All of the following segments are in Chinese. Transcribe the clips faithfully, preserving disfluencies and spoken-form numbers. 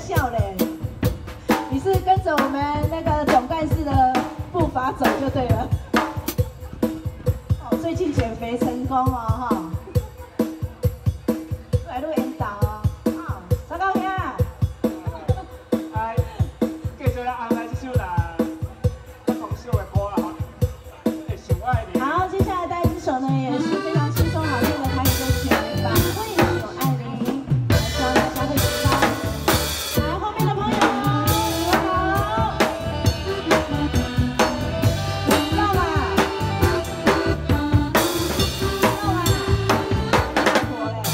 笑嘞。你是跟着我们那个总干事的步伐走就对了。哦，最近减肥成功哦，哈。来录引导哦。好，张高兄。 哎，继续来安排这首啦，我同小的歌啦，会想我的你。 好，接下来带这首呢也是非常轻松好听的台语歌曲，把会有爱你，希望大家会喜欢。来，后面的朋友，你们好。到啦，到啦，大火嘞！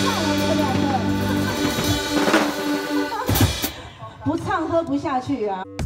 不唱喝不下去啊。